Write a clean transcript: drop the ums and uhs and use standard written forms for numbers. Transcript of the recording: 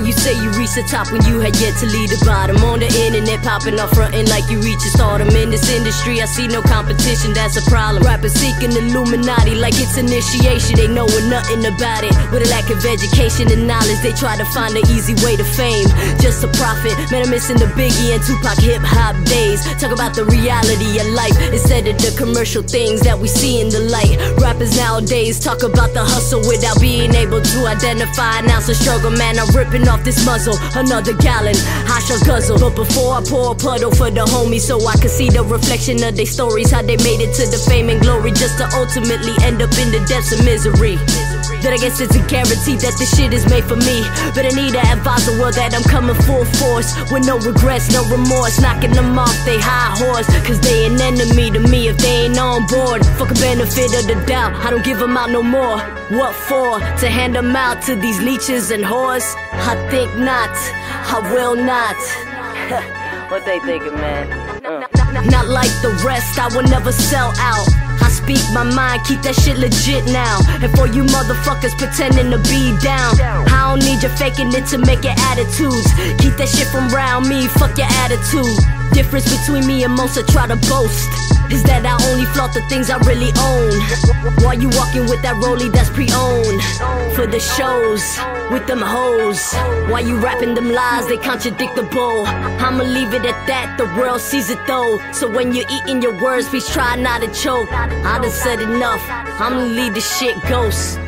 you say you reached the top when you had yet to leave the bottom. On the internet popping off frontin' like you reachin' stardom. In this industry I see no competition, that's a problem. Rappers seeking Illuminati like it's initiation. They knowin' nothing about it. With a lack of education and knowledge, they try to find an easy way to fame, just to profit. Man, I'm missing the Biggie and Tupac hip-hop days. Talk about the reality of life instead of the commercial things that we see in the light. Rappers nowadays talk about the hustle without being able to identify an ounce of struggle. Man, I'm ripping off this muzzle, another gallon, I shall guzzle. But before I pour a puddle for the homies, so I can see the reflection of their stories, how they made it to the fame and glory, just to ultimately end up in the depths of misery. Then I guess it's a guarantee that this shit is made for me. But I need to advise the world that I'm coming full force, with no regrets, no remorse, knocking them off they high horse. Cause they an enemy to me if they ain't on board. Fuck a benefit of the doubt, I don't give them out no more. What for? To hand them out to these leeches and whores? I think not, I will not. What they thinking, man? Not like the rest, I will never sell out. I speak my mind, keep that shit legit now. And for you motherfuckers pretending to be down, I don't need you faking it to make your attitudes. Keep that shit from round me, fuck your attitude. Difference between me and most that try to boast is that I only flaunt the things I really own. While you walking with that rollie that's pre-owned for the shows with them hoes. While you rapping them lies, they contradictable. I'ma leave it at that, the world sees it though. So when you're eating your words, please try not to choke. I done said enough, I'ma leave this shit ghost.